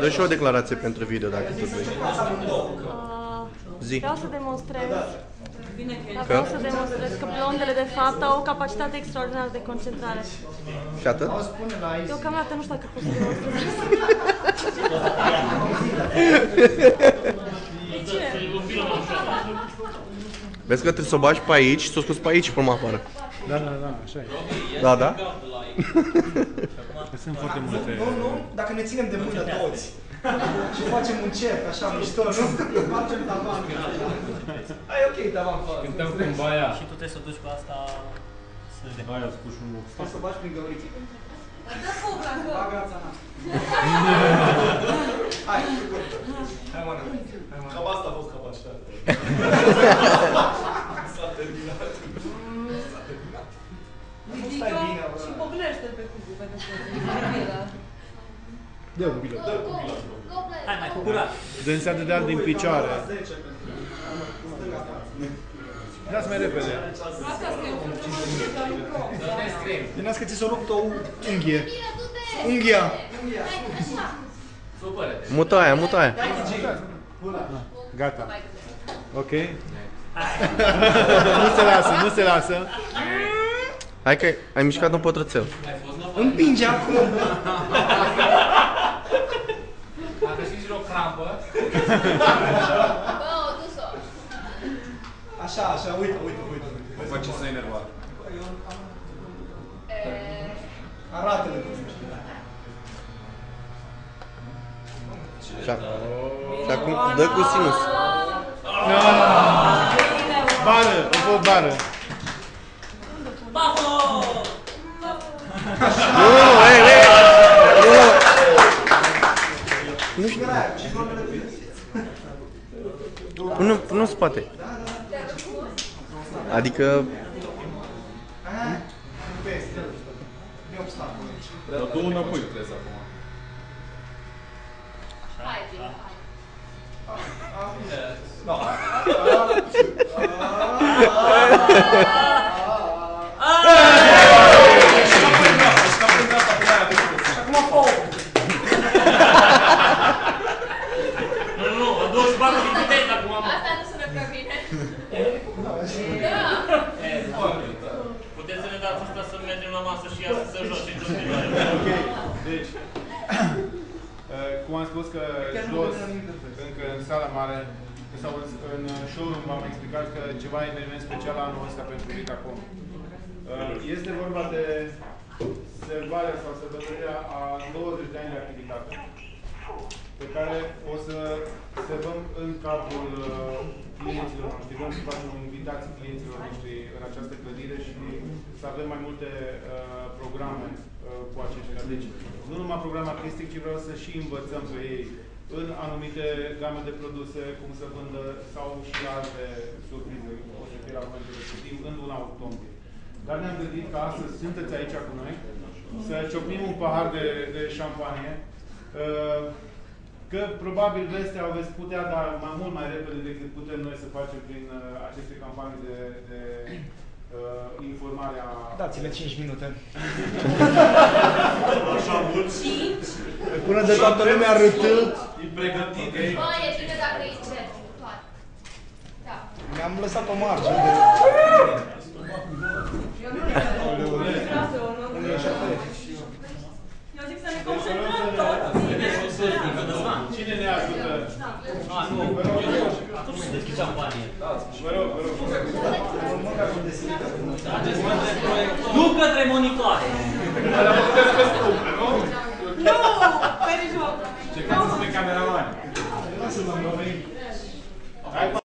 Dă și o declarație pentru video, dacă tot vrei. Zi. Vreau să demonstrez că blondele de fapt au o capacitate extraordinară de concentrare. Și atât? Deocamdată nu știu dacă pot să demonstrez. Vezi că trebuie să o bagi pe aici și să o scoți pe aici până afară. Da, așa e. Da, da? Sunt foarte multe... Nu, dacă ne ținem de mână toți și facem un cerc, așa, mișto, nu? Facem tavan. Ai ok, tavan. Cântăm cu baia. Și tu trebuie să duci pe asta să de Baia, spuși un loc. Poți să bagi prin găuriță. Dă foc la gău. Bagața mea. Hai, hai mână. Cam asta a fost capacitatea. S-a terminat. Ridică și poclește-l pe cubu, pentru că Dă cu bilă. Hai mai cu curat. Dânsa dădea din picioare. Dați mai repede. asta scrie. Vedeați că ți s-a rupt o unghie. Unghia. Mută aia, mută aia. Gata. Ok? Nu se lasă. Hai că ai mișcat un pătrățel. Împinge acum. Dacă știți o crampă. Bă, o dus-o. Așa, uite. Mă face să enervat. Arată-le cum ești. Și acum dă cu sinus. Bară, a fost bară. Nu știu. Pune în spate. Adică... Dar tu înapoi trebuie acum. Hai, bine, Acum foc. Nu, a dus bani din viteză acum. asta nu sună prea bine. Puteți să ne dați asta să mergem la masă și ea să joace în continuare. Ok, deci... Cum am spus că jos, încă în sala mare, sau în showroom v-am explicat că ceva eveniment special anul ăsta pentru Vitacom. Este vorba de sărbarea sau sărbătorirea a 20 de ani de activitate, pe care o să sărbăm în cadrul clienților noștri. Vrem să facem o invitație clienților noștri în această clădire și să avem mai multe programe cu aceștia. Deci, nu numai program artistic, ci vreau să și învățăm pe ei în anumite game de produse, cum să vândă, sau și alte surprize, o să fie la momentul respectiv, în luna octombrie. Dar ne-am gândit că astăzi sunteți aici cu noi, să ciocnim un pahar de șampanie, că probabil vestea o veți putea da mult mai repede decât putem noi să facem prin aceste campanii de informare a... Dați-le 5 minute. Așa mult. 5? Până de toată lumea râtât. E pregătit. Bă, e bine dacă e cer. Toate. Da. Mi-am lăsat o margine de... Eu zic să ne concentrăm toți. Cine ne ajută? Nu, atunci să deschid șampanie. Vă rog. Nu către monitoare. Dar puteți pe stupe, nu? Nu! Pe joc! Ce cați pe cameraman. Lasă-mă, mă veni.